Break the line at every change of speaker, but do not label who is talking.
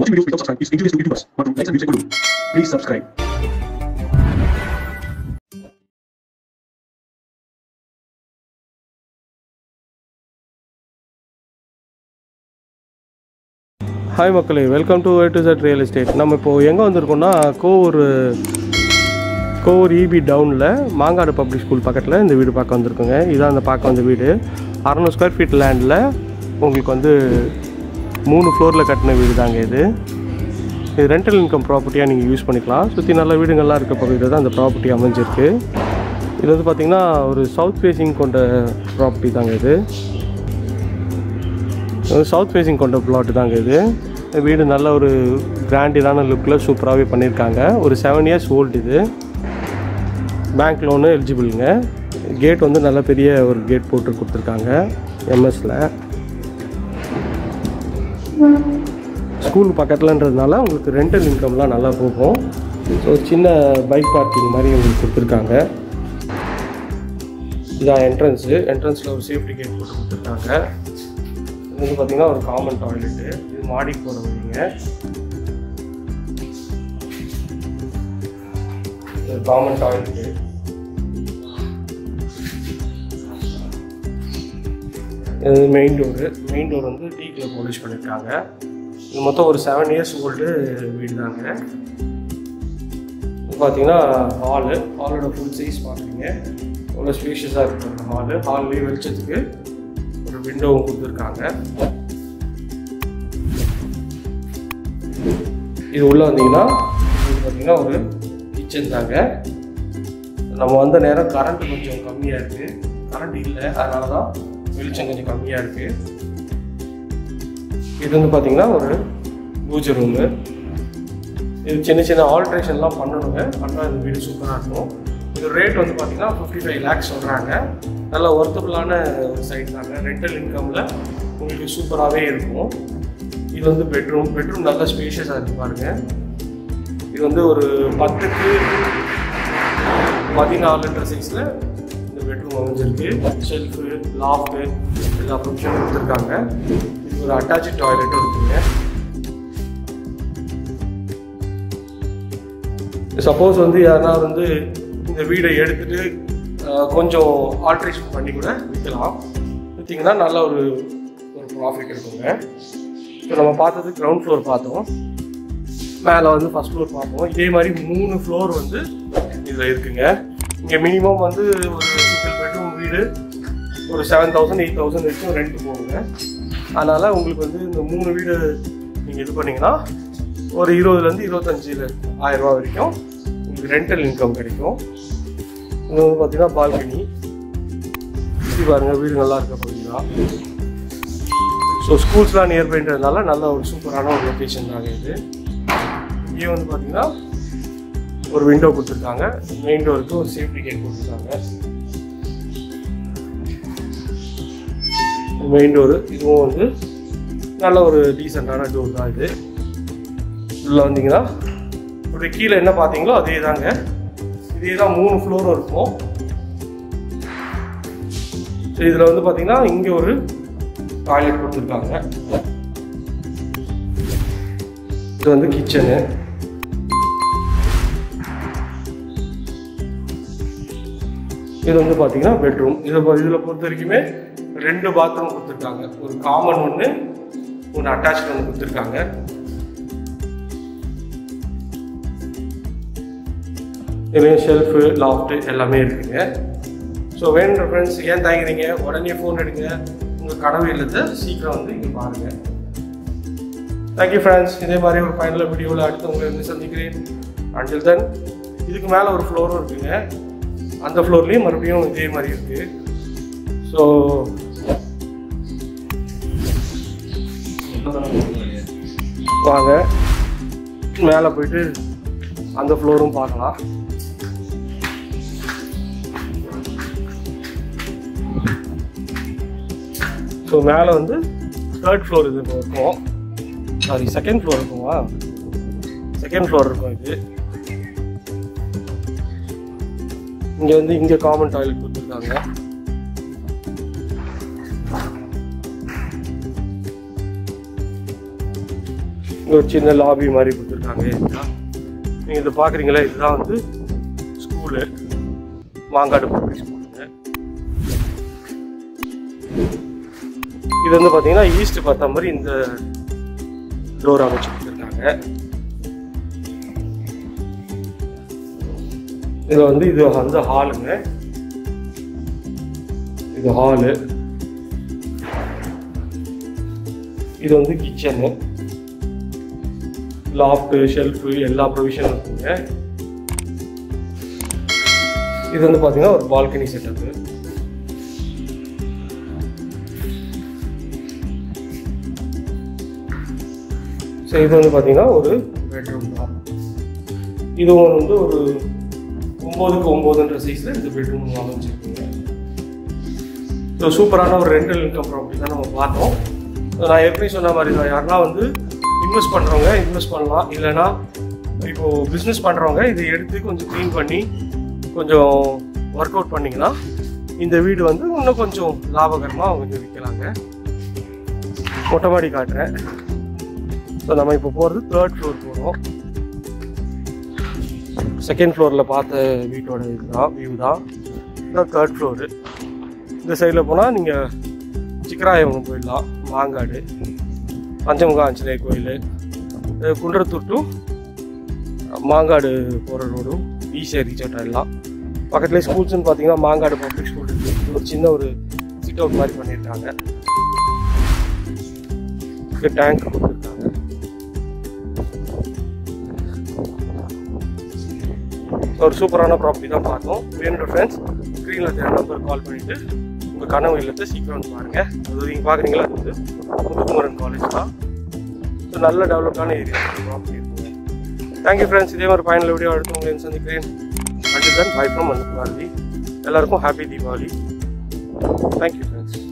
Watching videos without subscribe is injurious to YouTubers. But likes and views good. Please subscribe.
Hi மக்களே, welcome to A to Z real estate. நம்ம இப்போ எங்கே வந்திருக்கோம்னா Kovur EB டவுனில் Mangadu public school பக்கத்தில் இந்த வீடு பார்க்க வந்திருக்கோங்க. இதான் அந்த பார்க்க வந்த வீடு 600 ஸ்கொயர் ஃபீட் லேண்டில் உங்களுக்கு வந்து 3 ஃப்ளோரில் கட்டின வீடு தாங்க இது ரெண்டல் இன்கம் ப்ராப்பர்ட்டியாக நீங்கள் யூஸ் பண்ணிக்கலாம். சுற்றி நல்ல வீடுங்கள்லாம் இருக்க பகுதியில் தான் அந்த ப்ராப்பர்ட்டி அமைஞ்சிருக்கு. இது வந்து பார்த்திங்கன்னா ஒரு சவுத் ஃபேஸிங் கொண்ட ப்ராப்பர்ட்டி தாங்க இது சவுத் ஃபேஸிங் கொண்ட பிளாட்டு தாங்க இது வீடு நல்ல ஒரு கிராண்டியரான லுக்கில் சூப்பராகவே பண்ணியிருக்காங்க. ஒரு 7 years ஓல்டு இது. பேங்க் லோனு எலிஜிபிளுங்க. கேட் வந்து நல்ல பெரிய ஒரு கேட் போட்டு கொடுத்துருக்காங்க எம்எஸில். ஸ்கூல் பக்கத்துலன்றதுனால உங்களுக்கு ரெண்டல் இன்கம்லாம் நல்லா போகும். ஸோ சின்ன பைக் பார்க்கிங் மாதிரி உங்களுக்கு கொடுத்துருக்காங்க. இதான் என்ட்ரன்ஸில் ஒரு சேஃப்டி கேட் போட்டு கொடுத்துருக்காங்க. இது வந்து பார்த்திங்கன்னா ஒரு காமன் டாய்லெட்டு. இது மாடிக்கு போகிற வழிங்க. இது காமன் டாய்லெட்டு. இது மெயின் டோர் வந்து டீக்கில் பாலிஷ் பண்ணியிருக்காங்க. இது மொத்தம் ஒரு 7 years ஓல்டு வீடு தாங்க. இது பார்த்தீங்கன்னா ஹாலோட ஃபுல் சைஸ் பார்க்குறீங்க. அவ்வளோ ஸ்பேஷியஸாக இருக்குது அந்த ஹால்லேயே வெளிச்சத்துக்கு ஒரு விண்டோவும் கொடுத்துருக்காங்க. இது உள்ளே வந்தீங்கன்னா இது பார்த்தீங்கன்னா ஒரு கிச்சன் தாங்க. நம்ம வந்த நேரம் கரண்ட் கொஞ்சம் கம்மியாக இருக்குது. கரண்ட் இல்லை, அதனால தான் வெளிச்சம் கொஞ்சம் கம்மியாக இருக்குது. இது வந்து பார்த்திங்கன்னா ஒரு பூஜை ரூமு. இது சின்ன ஆல்ட்ரேஷன்லாம் பண்ணணுங்க. பண்ணால் இந்த வீடு சூப்பராக இருக்கும். இது ரேட் வந்து பார்த்திங்கன்னா 55 lakhs சொல்கிறாங்க. நல்ல ஒர்த்தபுளான ஒரு சைட் தாங்க. ரெண்டல் இன்கமில் உங்களுக்கு சூப்பராகவே இருக்கும். இது வந்து பெட்ரூம் நல்ல ஸ்பேஷியஸாக இருக்குது பாருங்கள். இது வந்து ஒரு 10க்கு 14 சைஸில் இந்த பெட்ரூம் அமைஞ்சிருக்கு. ஷெல்ஃபு, லாஃப்ட்டு எல்லா ப்ரொவிஷனும் கொடுத்துருக்காங்க. இது ஒரு அட்டாச்சு டாய்லெட்டும் இருக்குங்க. சப்போஸ் வந்து யாருன்னா வந்து இந்த வீடை எடுத்துகிட்டு கொஞ்சம் ஆல்ட்ரேஷன் பண்ணி கூட விற்கலாம். விற்றீங்கன்னா நல்ல ஒரு ப்ராஃபிட் இருக்குங்க. இப்போ நம்ம பார்த்தது கிரவுண்ட் ஃப்ளோர் பார்த்தோம். மேலே வந்து ஃபஸ்ட் ஃப்ளோர் பார்ப்போம். இதே மாதிரி 3 ஃப்ளோர் வந்து இதில் இருக்குங்க. இங்கே மினிமம் வந்து ஒரு சிங்கிள் பெட்ரூம் வீடு ஒரு 7,000 8,000 வரைக்கும் ரெண்ட் போகுங்க. அதனால் உங்களுக்கு வந்து இந்த 3 வீடு நீங்கள் இது பண்ணிங்கன்னா ஒரு 20,000 25,000 வரைக்கும் உங்களுக்கு ரெண்டல் இன்கம் கிடைக்கும். இது வந்து பார்த்தீங்கன்னா பால்கனி. சுற்றி பாருங்கள், வீடு நல்லா இருக்க பகுதி தான். ஸோ ஸ்கூல்ஸ்லாம் நியர்பைன்றதுனால நல்ல ஒரு சூப்பரான ஒரு லொக்கேஷன் தாங்க இது. இங்கே வந்து பார்த்தீங்கன்னா ஒரு விண்டோ கொடுத்துருக்காங்க. மெயின் டோருக்கு ஒரு சேஃப்டி கேட் கொடுத்துருக்காங்க. மெயின் டோரு இதுவும் வந்து நல்ல ஒரு டீசெண்டான டோர் தான் இது. உள்ளே வந்தீங்கன்னா ஒரு கீழே என்ன பார்த்தீங்களோ அதே தாங்க. இதே தான் 3 ஃப்ளோரும் இருக்கும். ஸோ இதில் வந்து பார்த்தீங்கன்னா இங்கே ஒரு டாய்லெட் கொடுத்துருக்காங்க. இது வந்து கிச்சனு. இது வந்து பார்த்தீங்கன்னா பெட்ரூம். இதில் பொறுத்த வரைக்குமே 2 பாத்ரூம் கொடுத்துருக்காங்க. ஒரு காமன் ஒன்று அட்டாச் ஒன்று கொடுத்துருக்காங்க. இதுலேயும் ஷெல்ஃபு, லாஃப்ட்டு எல்லாமே இருக்குங்க. ஸோ வேணுன்ற ஃப்ரெண்ட்ஸ் ஏன் தாங்கிறீங்க, உடனே ஃபோன் எடுங்க. உங்கள் கனவு இல்லத்தை சீக்கிரம் வந்து இங்கே பாருங்கள். Thank you friends. இதே மாதிரி ஒரு ஃபைனல் வீடியோவில் அடுத்து உங்களை வந்து சந்திக்கிறேன். அண்டில் தென் இதுக்கு மேலே ஒரு ஃப்ளோரும் இருக்குங்க. அந்த ஃப்ளோர்லேயும் மறுபடியும் இதே மாதிரி இருக்குது. ஸோ வாங்க மேலே போயிட்டு அந்த ஃப்ளோரும் பார்க்கலாம். ஸோ மேலே வந்து 3rd ஃப்ளோர் இது இருக்கும். சாரி, 2nd ஃப்ளோர் இருக்குமா? 2nd ஃப்ளோர் இருக்கும் இது. இங்கே வந்து இங்கே காமன் டாய்லெட் கொடுத்துருக்காங்க. ஒரு சின்ன லாபி மாதிரி கொடுத்துருக்காங்க. நீங்கள் இதை பார்க்குறீங்களா, இதுதான் வந்து ஸ்கூலு, மாங்காடு பப்ளிக் ஸ்கூலுங்க. இது வந்து பார்த்தீங்கன்னா ஈஸ்ட் பார்த்த மாதிரி இந்த டோர் அமைச்சு கொடுத்துருக்காங்க. இது வந்து ஹாலுங்க. இது ஹாலு. இது வந்து கிச்சனு, லாஃப்ட், ஷெல்ஃபு, எல்லா ப்ரொவிஷனும் இருக்குங்க. இது வந்து பார்த்தீங்கன்னா ஒரு பால்கனி செட்டப்பு. ஸோ இது வந்து பார்த்தீங்கன்னா ஒரு பெட்ரூம் தான். இதுவும் வந்து ஒரு 9க்கு 9ன்ற சைஸில் இந்த பெட்ரூம் அமைச்சிருக்குங்க. ஸோ சூப்பரான ஒரு ரெண்டல் இன்கம் ப்ராப்பர்ட்டி தான் நம்ம பார்த்தோம். நான் ஏற்கனவே சொன்ன மாதிரி தான், யாருன்னா வந்து இன்வெஸ்ட் பண்ணுறவங்க இன்வெஸ்ட் பண்ணலாம். இல்லைன்னா இப்போது பிஸ்னஸ் பண்ணுறவங்க இதை எடுத்து கொஞ்சம் க்ளீன் பண்ணி கொஞ்சம் ஒர்க் அவுட் பண்ணிங்கன்னா இந்த வீடு வந்து இன்னும் கொஞ்சம் லாபகரமாக கொஞ்சம் விற்கலாங்க. மொட்டை மாடி காட்டுறேன். ஸோ நம்ம இப்போ போகிறது 3rd ஃப்ளோர் போகிறோம். 2nd ஃப்ளோரில் பார்த்த வீட்டோட இதுதான் வியூ தான். இதுதான் 3rd ஃப்ளோரு. இந்த சைடில் போனால் நீங்கள் சிக்கராயவங்க போயிடலாம், மாங்காடு, பஞ்சமுக ஆஞ்சநேயர் கோயில், குன்றத்தூர் டு மாங்காடு போகிற ரோடும் ஈஸியாக ரீச் அவுட் ஆகிடலாம். பக்கத்துலேயே ஸ்கூல்ஸ்ன்னு பார்த்தீங்கன்னா மாங்காடு பப்ளிக் ஸ்கூல் இருக்குது. ஒரு சின்ன ஒரு சிட் அவுட் மாதிரி பண்ணியிருக்காங்க. டேங்க் கொடுத்துருக்காங்க. ஒரு சூப்பரான ப்ராப்பர்ட்டி தான் பார்த்தோம். வேணுன்ற ஃப்ரெண்ட்ஸ் ஸ்க்ரீனில் தேவை நம்பர் கால் பண்ணிவிட்டு உங்கள் கனவு இல்லத்தை சீக்கிரம் வந்து பாருங்கள். அது நீங்கள் பார்க்குறீங்களா, அது வந்து முத்துக்குமரன் காலேஜ் தான். ஸோ நல்ல டெவலப்டான ஏரியா ப்ராப்பர்ட்டி இருக்குங்க. Thank you friends. இதே மாதிரி ஃபைனல் வீடியோ எடுத்து உங்களை சந்திக்கிறேன். Until then bye from Manubharathi. எல்லாருக்கும் ஹாப்பி தீபாவளி. Thank you friends.